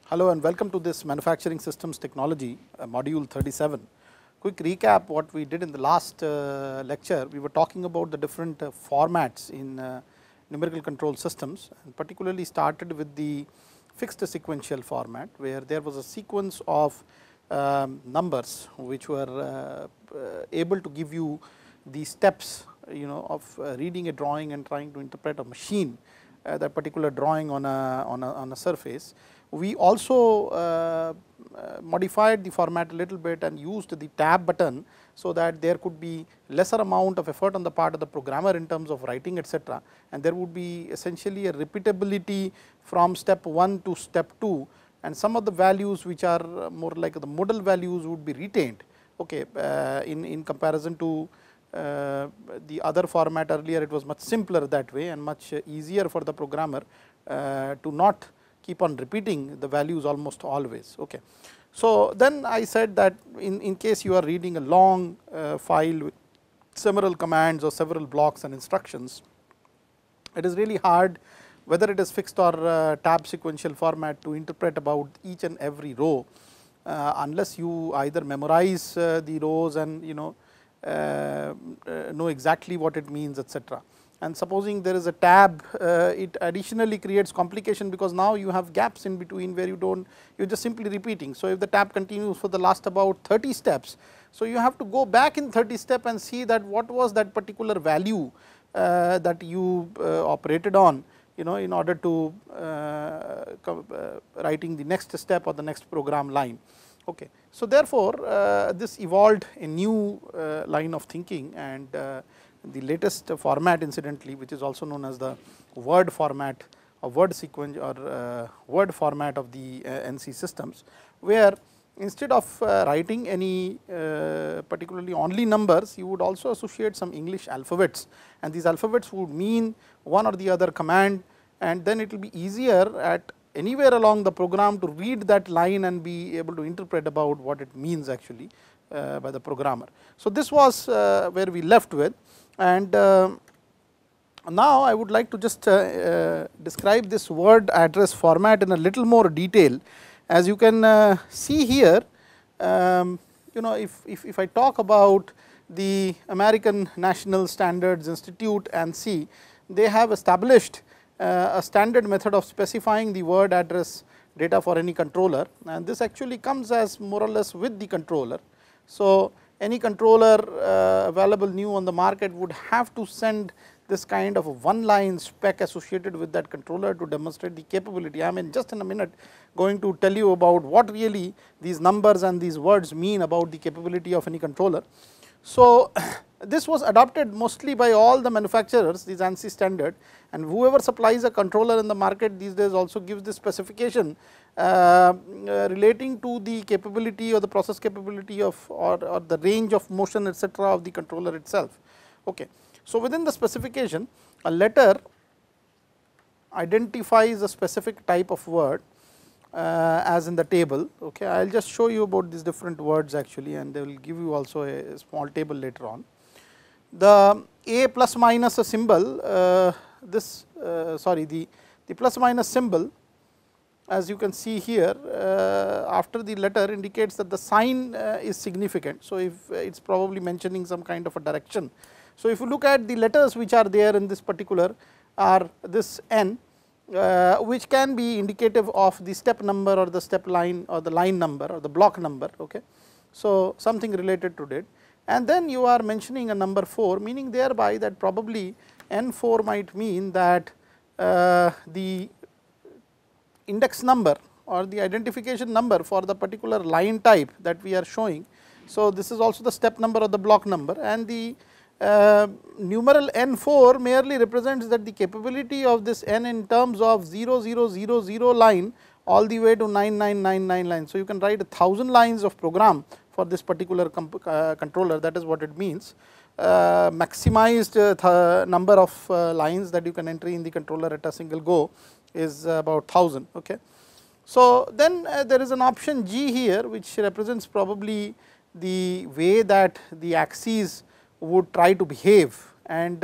Hello and welcome to this manufacturing systems technology module 37. Quick recap what we did in the last lecture. We were talking about the different formats in numerical control systems, and particularly started with the fixed sequential format, where there was a sequence of numbers which were able to give you the steps of reading a drawing and trying to interpret a machine that particular drawing on a surface. We also modified the format a little bit and used the tab button, so that there could be lesser amount of effort on the part of the programmer in terms of writing, etc., and there would be essentially a repeatability from step 1 to step 2, and some of the values which are more like the modal values would be retained, okay, in comparison to the other format. Earlier it was much simpler that way and much easier for the programmer to not keep on repeating the values almost always. Okay. So, then I said that in case you are reading a long file with several commands or several blocks and instructions, it is really hard, whether it is fixed or tab sequential format, to interpret about each and every row unless you either memorize the rows and know exactly what it means, etc. And supposing there is a tab, it additionally creates complication, because now you have gaps in between where you are just simply repeating. So, if the tab continues for the last about 30 steps, so you have to go back in 30 steps and see that what was that particular value that you operated on, in order to writing the next step or the next program line. Okay. So, therefore, this evolved a new line of thinking, and the latest format, incidentally, which is also known as the word format or word sequence or word format of the NC systems, where instead of writing any particularly only numbers, you would also associate some English alphabets, and these alphabets would mean one or the other command, and then it will be easier at anywhere along the program to read that line and be able to interpret about what it means actually by the programmer. So, this was where we left with, and now I would like to just describe this word address format in a little more detail. As you can see here, if I talk about the American National Standards Institute, ANSI, they have established a standard method of specifying the word address data for any controller, and this actually comes as more or less with the controller. So, any controller available new on the market would have to send this kind of a one line spec associated with that controller to demonstrate the capability. I mean, just in a minute going to tell you about what really these numbers and these words mean about the capability of any controller. So, this was adopted mostly by all the manufacturers, this ANSI standard, and whoever supplies a controller in the market these days also gives this specification relating to the capability or the process capability of or the range of motion, etc., of the controller itself. Okay. So, within the specification, a letter identifies a specific type of word as in the table. Okay. I will just show you about these different words actually, and they will give you also a small table later on. The a plus minus a symbol, the plus minus symbol, as you can see here, after the letter indicates that the sign is significant. So, if it is probably mentioning some kind of a direction. So, if you look at the letters which are there in this particular are this N, which can be indicative of the step number or the step line or the line number or the block number. Okay. So, something related to that, and then you are mentioning a number 4, meaning thereby that probably N4 might mean that the index number or the identification number for the particular line type that we are showing. So, this is also the step number or the block number, and the numeral N4 merely represents that the capability of this N in terms of 0000 line all the way to 9999 lines. So, you can write 1000 lines of program for this particular controller, that is what it means. Maximized number of lines that you can enter in the controller at a single go is about 1000. Okay. So, then there is an option G here, which represents probably the way that the axes would try to behave, and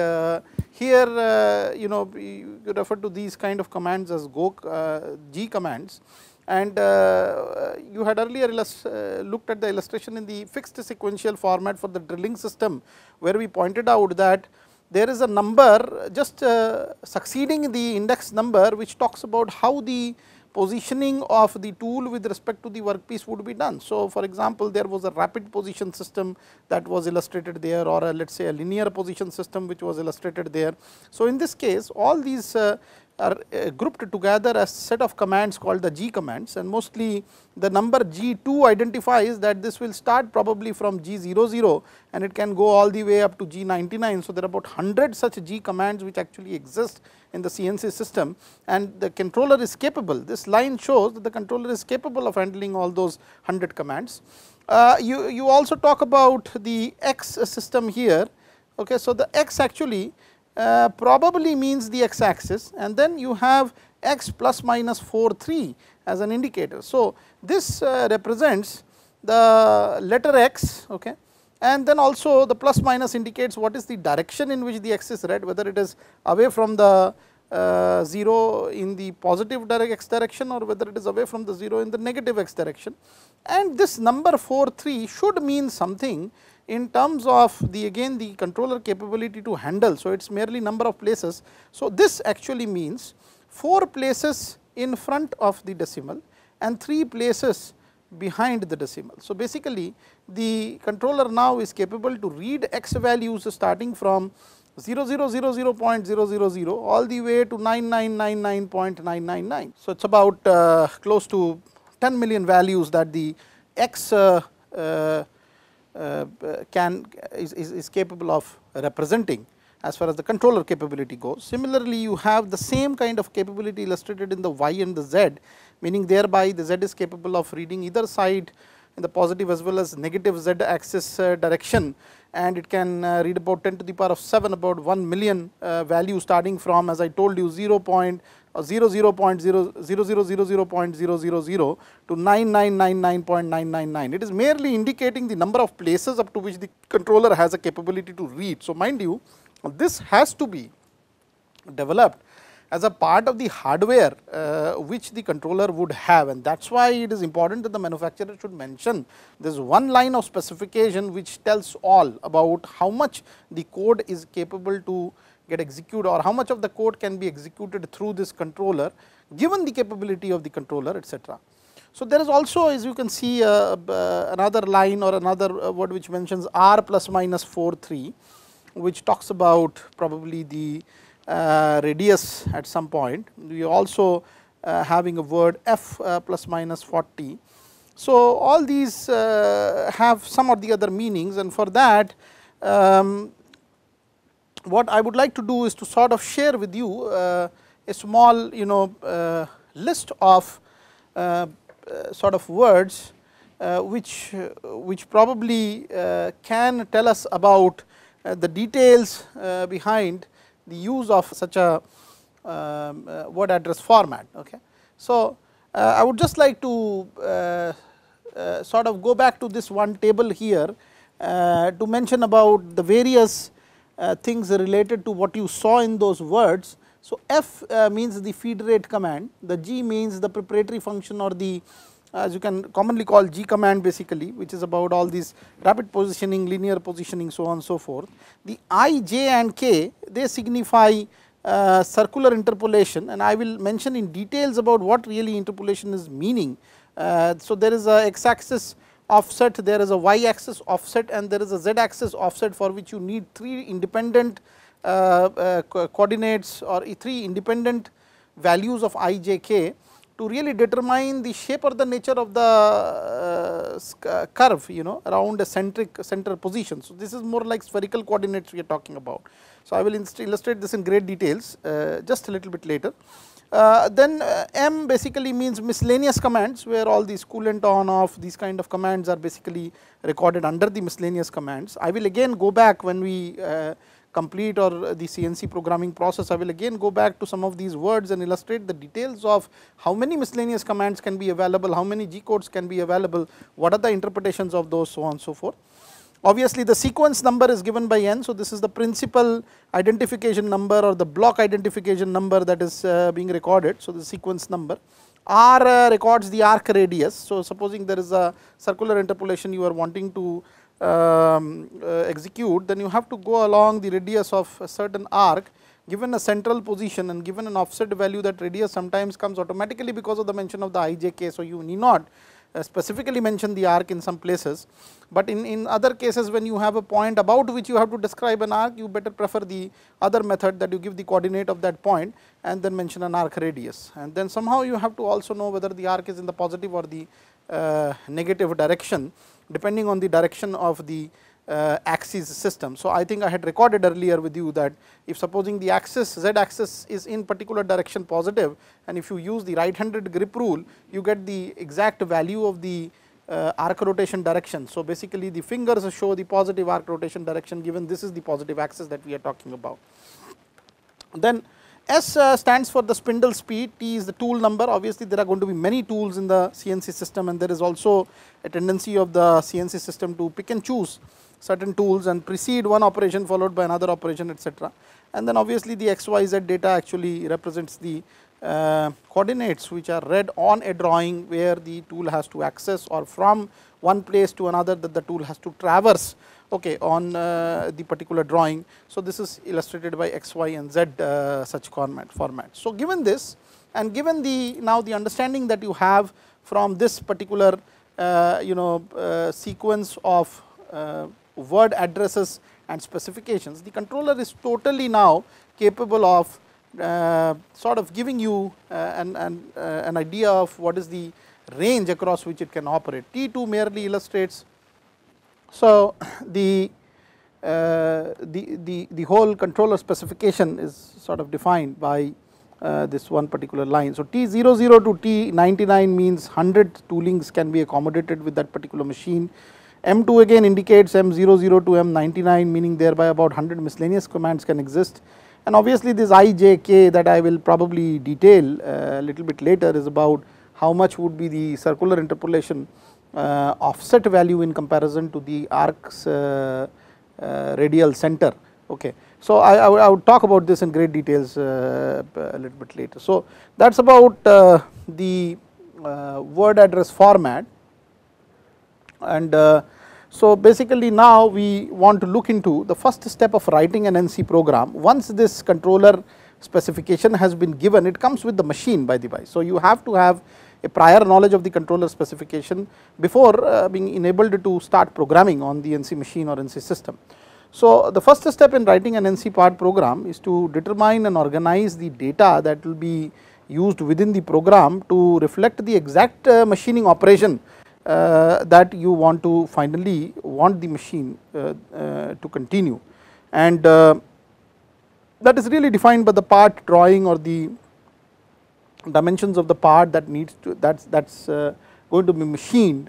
here you refer to these kind of commands as G commands, and you had earlier looked at the illustration in the fixed sequential format for the drilling system, where we pointed out that there is a number just succeeding the index number, which talks about how the positioning of the tool with respect to the workpiece would be done. So, for example, there was a rapid position system that was illustrated there, or let us say a linear position system which was illustrated there. So, in this case all these are grouped together as set of commands called the G commands, and mostly the number G2 identifies that this will start probably from G00 and it can go all the way up to G99. So, there are about 100 such G commands which actually exist in the CNC system, and the controller is capable. This line shows that the controller is capable of handling all those 100 commands. You also talk about the X system here. Okay, so, the X actually probably means the x axis, and then you have x plus minus 4 3 as an indicator. So, this represents the letter x, okay, and then also the plus minus indicates what is the direction in which the x is read, whether it is away from the 0 in the positive x direction or whether it is away from the 0 in the negative x direction. And this number 4 3 should mean something in terms of the again the controller capability to handle. So, it is merely number of places. So, this actually means 4 places in front of the decimal and 3 places behind the decimal. So, basically the controller now is capable to read x values starting from 0000.000 all the way to 9999.999. So, it is about close to 10 million values that the x is capable of representing as far as the controller capability goes. Similarly, you have the same kind of capability illustrated in the y and the z, meaning thereby the z is capable of reading either side in the positive as well as negative z axis direction, and it can read about 10 to the power of 7 about 1 million values starting from, as I told you, 0.0000.000 to 9999.999. It is merely indicating the number of places up to which the controller has a capability to read. So, mind you, this has to be developed as a part of the hardware which the controller would have, and that is why it is important that the manufacturer should mention this one line of specification which tells all about how much the code is capable to get executed, or how much of the code can be executed through this controller given the capability of the controller, etc. So, there is also, as you can see, another line or another word which mentions r plus minus 4 3, which talks about probably the radius at some point. We are also having a word f plus minus 40. So, all these have some or the other meanings, and for that what I would like to do is to sort of share with you a small list of sort of words which probably can tell us about the details behind the use of such a word address format. Okay. So, I would just like to sort of go back to this one table here to mention about the various things related to what you saw in those words. So, F means the feed rate command, the G means the preparatory function, or the as you can commonly call G command basically, which is about all these rapid positioning, linear positioning, so on and so forth. The I, J and K, they signify circular interpolation, and I will mention in details about what really interpolation is meaning. So, there is a x axis offset, there is a y axis offset, and there is a z axis offset, for which you need 3 independent coordinates or 3 independent values of I, J, K to really determine the shape or the nature of the curve around a center position. So, this is more like spherical coordinates we are talking about. So, I will illustrate this in great details just a little bit later. Then M basically means miscellaneous commands, where all these coolant on off, these kind of commands are basically recorded under the miscellaneous commands. I will again go back when we complete or the CNC programming process. I will again go back to some of these words and illustrate the details of how many miscellaneous commands can be available, how many G codes can be available, what are the interpretations of those, so on and so forth. Obviously, the sequence number is given by n. So, this is the principal identification number or the block identification number that is being recorded. So, the sequence number. R records the arc radius. So, supposing there is a circular interpolation you are wanting to execute, then you have to go along the radius of a certain arc given a central position and given an offset value. That radius sometimes comes automatically because of the mention of the ijk. So, you need not specifically mention the arc in some places, but in other cases when you have a point about which you have to describe an arc, you better prefer the other method, that you give the coordinate of that point and then mention an arc radius, and then somehow you have to also know whether the arc is in the positive or the negative direction depending on the direction of the axis system. So, I think I had recorded earlier with you that if supposing the axis z axis is in particular direction positive, and if you use the right handed grip rule, you get the exact value of the arc rotation direction. So, basically the fingers show the positive arc rotation direction given this is the positive axis that we are talking about. Then S stands for the spindle speed, T is the tool number. Obviously, there are going to be many tools in the CNC system, and there is also a tendency of the CNC system to pick and choose certain tools and precede one operation followed by another operation, etc. And then obviously the XYZ data actually represents the coordinates which are read on a drawing where the tool has to access, or from one place to another that the tool has to traverse, okay, on the particular drawing. So, this is illustrated by X, Y and Z such format. So, given this and given the now the understanding that you have from this particular sequence of word addresses and specifications, the controller is totally now capable of sort of giving you an idea of what is the range across which it can operate. T2 merely illustrates. So, the whole controller specification is sort of defined by this one particular line. So, T00 to T99 means 100 toolings can be accommodated with that particular machine. M2 again indicates M00 to M99, meaning thereby about 100 miscellaneous commands can exist. And obviously, this IJK that I will probably detail a little bit later is about how much would be the circular interpolation offset value in comparison to the arc's radial center. Okay. So, I would talk about this in great details a little bit later. So, that is about the word address format. And so, basically now we want to look into the first step of writing an NC program. Once this controller specification has been given, it comes with the machine by the way. So, you have to have a prior knowledge of the controller specification before being enabled to start programming on the NC machine or NC system. So, the first step in writing an NC part program is to determine and organize the data that will be used within the program to reflect the exact machining operation that you want to finally want the machine to continue, and that is really defined by the part drawing or the dimensions of the part that needs to that's going to be machined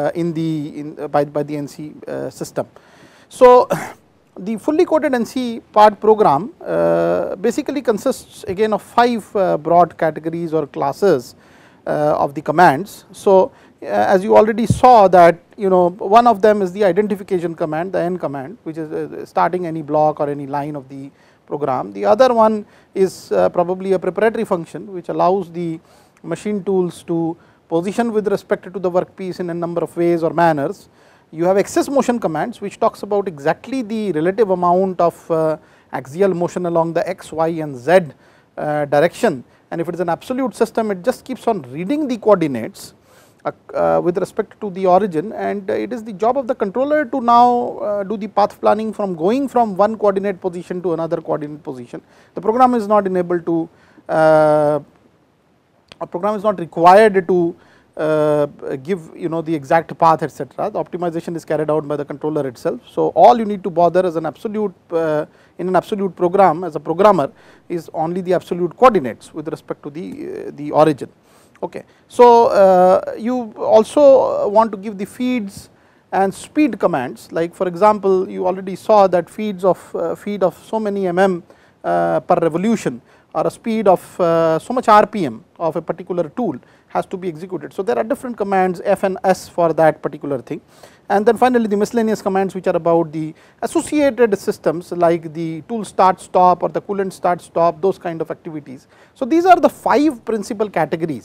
by the NC system. So, the fully coded NC part program basically consists again of 5 broad categories or classes of the commands. So, as you already saw that one of them is the identification command, the N command, which is starting any block or any line of the program. The other one is probably a preparatory function which allows the machine tools to position with respect to the workpiece in a number of ways or manners. You have access motion commands which talks about exactly the relative amount of axial motion along the X, Y and Z direction, and if it is an absolute system, it just keeps on reading the coordinates with respect to the origin, and it is the job of the controller to now do the path planning from going from one coordinate position to another coordinate position. The program is not enabled to a program is not required to give the exact path, etc. The optimization is carried out by the controller itself. So, all you need to bother as an absolute in an absolute program as a programmer is only the absolute coordinates with respect to the origin. Okay. So, you also want to give the feeds and speed commands, like for example, you already saw that feed of so many per revolution or a speed of so much RPM of a particular tool has to be executed. So, there are different commands F and S for that particular thing, and then finally the miscellaneous commands which are about the associated systems like the tool start stop or the coolant start stop, those kind of activities. So, these are the 5 principal categories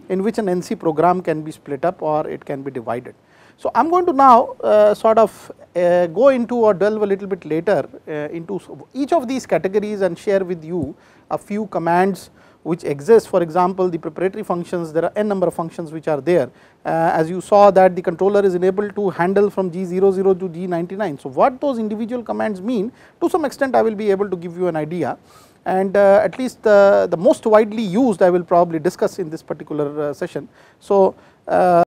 in which an NC program can be split up or it can be divided. So, I am going to now sort of go into or delve a little bit later into each of these categories and share with you a few commands which exist. For example, the preparatory functions, there are n number of functions which are there. As you saw that the controller is enabled to handle from G00 to G99. So, what those individual commands mean, to some extent I will be able to give you an idea, and at least the most widely used I will probably discuss in this particular session. So,